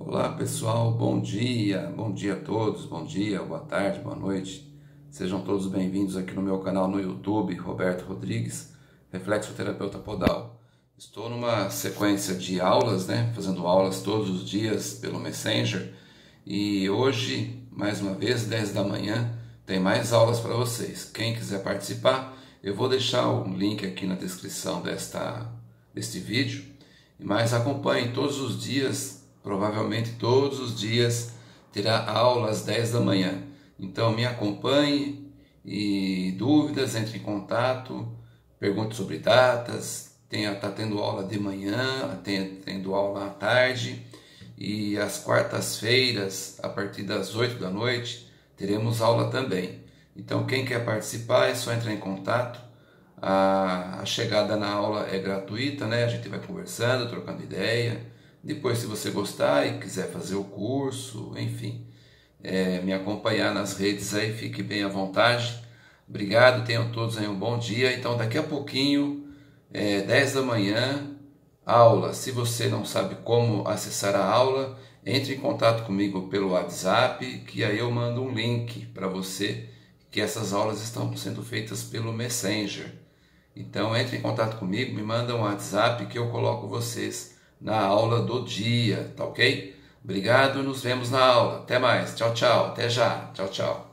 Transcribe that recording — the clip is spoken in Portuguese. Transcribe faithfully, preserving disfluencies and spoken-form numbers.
Olá pessoal, bom dia, bom dia a todos, bom dia, boa tarde, boa noite. Sejam todos bem-vindos aqui no meu canal no YouTube, Roberto Rodrigues, Reflexoterapeuta Podal. Estou numa sequência de aulas, né, fazendo aulas todos os dias pelo Messenger e hoje, mais uma vez, dez da manhã, tem mais aulas para vocês. Quem quiser participar, eu vou deixar o link aqui na descrição desta, deste vídeo, mas acompanhe todos os dias. Provavelmente todos os dias terá aula às dez da manhã. Então me acompanhe e dúvidas, entre em contato, pergunte sobre datas. Está tendo aula de manhã, tem, tendo aula à tarde. E às quartas-feiras, a partir das oito da noite, teremos aula também. Então quem quer participar é só entrar em contato. A, a chegada na aula é gratuita, né? A gente vai conversando, trocando ideia. Depois, se você gostar e quiser fazer o curso, enfim, é, me acompanhar nas redes aí, fique bem à vontade. Obrigado, tenham todos aí um bom dia. Então, daqui a pouquinho, é, dez da manhã, aula. Se você não sabe como acessar a aula, entre em contato comigo pelo WhatsApp, que aí eu mando um link para você, que essas aulas estão sendo feitas pelo Messenger. Então, entre em contato comigo, me manda um WhatsApp que eu coloco vocês na aula do dia, tá ok? Obrigado, nos vemos na aula. Até mais, tchau, tchau, até já, tchau, tchau.